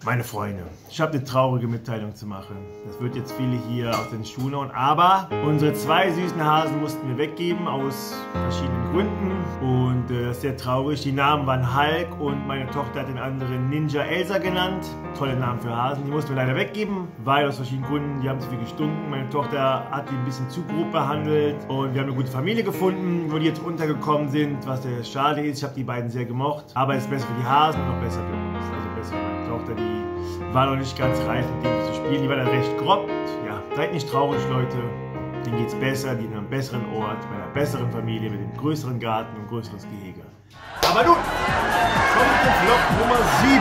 Meine Freunde, ich habe eine traurige Mitteilung zu machen. Das wird jetzt viele hier aus den Schuhen hauen, aber unsere zwei süßen Hasen mussten wir weggeben aus verschiedenen Gründen und das ist sehr traurig. Die Namen waren Hulk und meine Tochter hat den anderen Ninja Elsa genannt. Tolle Namen für Hasen, die mussten wir leider weggeben, weil aus verschiedenen Gründen, die haben zu viel gestunken. Meine Tochter hat die ein bisschen zu grob behandelt und wir haben eine gute Familie gefunden, wo die jetzt untergekommen sind, was sehr schade ist. Ich habe die beiden sehr gemocht, aber es ist besser für die Hasen und noch besser für uns. Also besser für meine Tochter, die war noch nicht ganz reif, mit denen zu spielen. Die war dann recht grob. Ja, seid nicht traurig, Leute. Denen geht's besser, die sind an einem besseren Ort, bei einer besseren Familie, mit einem größeren Garten und größeres Gehege. Aber nun, kommt zum Vlog Nummer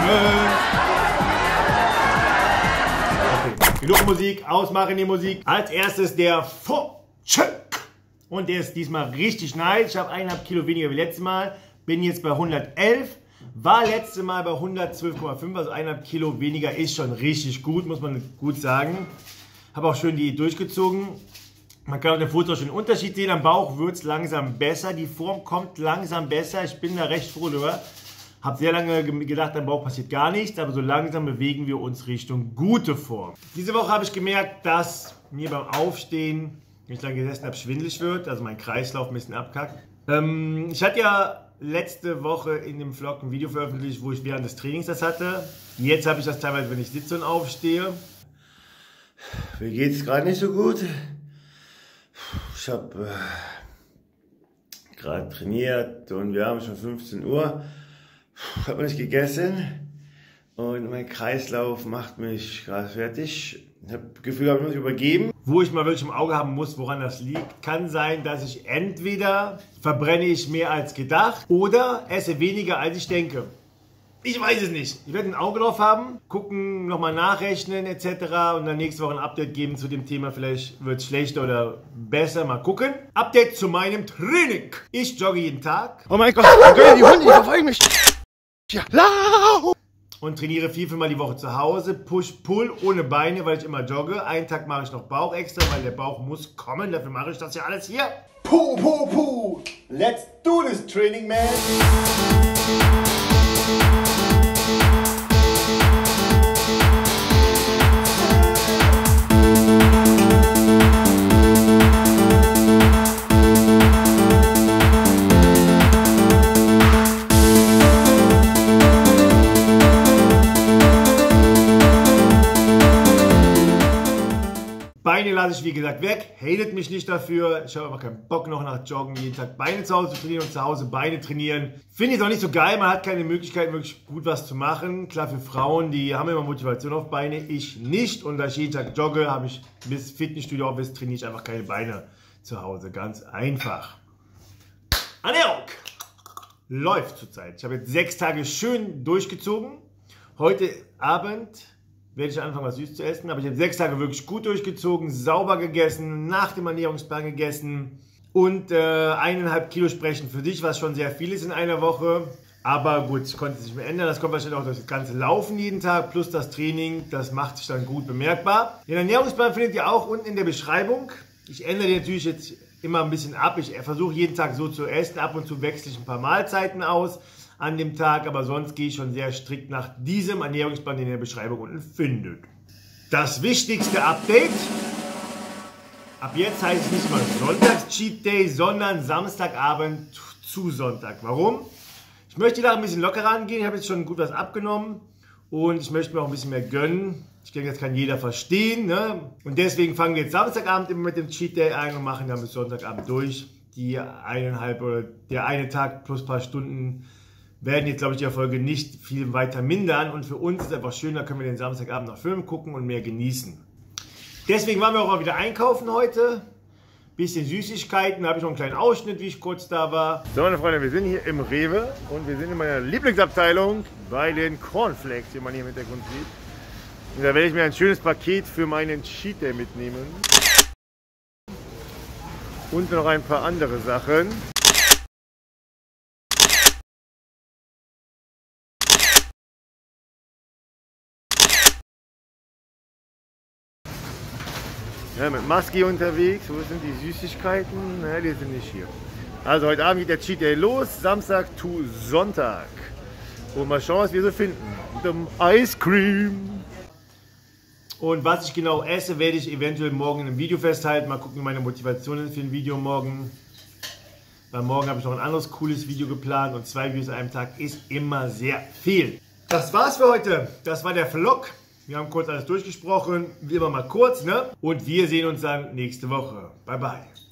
7. Okay, genug Musik, ausmachen die Musik. Als erstes der Vorcheck. Und der ist diesmal richtig nice. Ich habe 1,5 Kilo weniger wie letztes Mal. Bin jetzt bei 111. War letztes Mal bei 112,5, also 1,5 Kilo weniger ist schon richtig gut, muss man gut sagen. Habe auch schön die durchgezogen. Man kann auf den Fotos schon den Unterschied sehen. Am Bauch wird es langsam besser. Die Form kommt langsam besser. Ich bin da recht froh drüber. Habe sehr lange gedacht, am Bauch passiert gar nichts, aber so langsam bewegen wir uns Richtung gute Form. Diese Woche habe ich gemerkt, dass mir beim Aufstehen, wenn ich lange gesessen habe, schwindelig wird. Also mein Kreislauf ein bisschen abkackt. Ich hatte ja letzte Woche in dem Vlog ein Video veröffentlicht, wo ich während des Trainings das hatte. Jetzt habe ich das teilweise, wenn ich sitze und aufstehe. Mir geht es gerade nicht so gut. Ich habe gerade trainiert und wir haben schon 15 Uhr. Ich habe nicht gegessen und mein Kreislauf macht mich gerade fertig. Ich habe das Gefühl, ich muss mich übergeben. Wo ich mal wirklich im Auge haben muss, woran das liegt, kann sein, dass ich entweder verbrenne ich mehr als gedacht oder esse weniger als ich denke. Ich weiß es nicht. Ich werde ein Auge drauf haben, gucken, nochmal nachrechnen etc. und dann nächste Woche ein Update geben zu dem Thema. Vielleicht wird es schlechter oder besser. Mal gucken. Update zu meinem Training. Ich jogge jeden Tag. Oh mein Gott, die Hunde, die verfolgen mich. Ja, lau! Und trainiere 4-5 Mal die Woche zu Hause, Push-Pull ohne Beine, weil ich immer jogge. Einen Tag mache ich noch Bauch extra, weil der Bauch muss kommen. Dafür mache ich das ja alles hier. Puh, puh, puh. Let's do this training, man. Beine lasse ich wie gesagt weg, hatet mich nicht dafür. Ich habe aber keinen Bock noch nach Joggen jeden Tag Beine zu Hause zu trainieren und zu Hause Beine trainieren. Finde ich auch nicht so geil, man hat keine Möglichkeit wirklich gut was zu machen. Klar für Frauen, die haben immer Motivation auf Beine, ich nicht. Und da ich jeden Tag jogge, habe ich bis Fitnessstudio auf, trainiere ich einfach keine Beine zu Hause. Ganz einfach. Ernährung läuft zurzeit. Ich habe jetzt 6 Tage schön durchgezogen. Heute Abend werde ich anfangen, was süß zu essen. Aber ich habe 6 Tage wirklich gut durchgezogen, sauber gegessen, nach dem Ernährungsplan gegessen und 1,5 Kilo sprechen für dich, was schon sehr viel ist in einer Woche. Aber gut, ich konnte es nicht mehr ändern. Das kommt wahrscheinlich auch durch das ganze Laufen jeden Tag plus das Training. Das macht sich dann gut bemerkbar. Den Ernährungsplan findet ihr auch unten in der Beschreibung. Ich ändere den natürlich jetzt immer ein bisschen ab. Ich versuche jeden Tag so zu essen. Ab und zu wechsle ich ein paar Mahlzeiten aus an dem Tag, aber sonst gehe ich schon sehr strikt nach diesem Ernährungsplan, den ihr in der Beschreibung unten findet. Das wichtigste Update: ab jetzt heißt es nicht mal Sonntags-Cheat Day, sondern Samstagabend zu Sonntag. Warum? Ich möchte da ein bisschen lockerer angehen. Ich habe jetzt schon gut was abgenommen und ich möchte mir auch ein bisschen mehr gönnen. Ich denke, das kann jeder verstehen, ne? Und deswegen fangen wir jetzt Samstagabend immer mit dem Cheat Day ein und machen dann bis Sonntagabend durch. Die 1,5 oder der eine Tag plus ein paar Stunden werden jetzt, glaube ich, die Erfolge nicht viel weiter mindern. Und für uns ist es einfach schön, da können wir den Samstagabend noch Film gucken und mehr genießen. Deswegen waren wir auch mal wieder einkaufen heute. Bisschen Süßigkeiten, da habe ich noch einen kleinen Ausschnitt, wie ich kurz da war. So, meine Freunde, wir sind hier im Rewe und wir sind in meiner Lieblingsabteilung bei den Cornflakes, die man hier im Hintergrund sieht. Und da werde ich mir ein schönes Paket für meinen Cheat Day mitnehmen. Und noch ein paar andere Sachen. Ja, mit Maski unterwegs. Wo sind die Süßigkeiten? Ne, die sind nicht hier. Also heute Abend geht der Cheat Day los. Samstag to Sonntag. Und mal schauen, was wir so finden. Ice Cream. Und was ich genau esse, werde ich eventuell morgen in einem Video festhalten. Mal gucken, wie meine Motivation ist für ein Video morgen. Weil morgen habe ich noch ein anderes cooles Video geplant und 2 Videos an einem Tag ist immer sehr viel. Das war's für heute. Das war der Vlog. Wir haben kurz alles durchgesprochen. Wie immer mal kurz, ne? Und wir sehen uns dann nächste Woche. Bye, bye.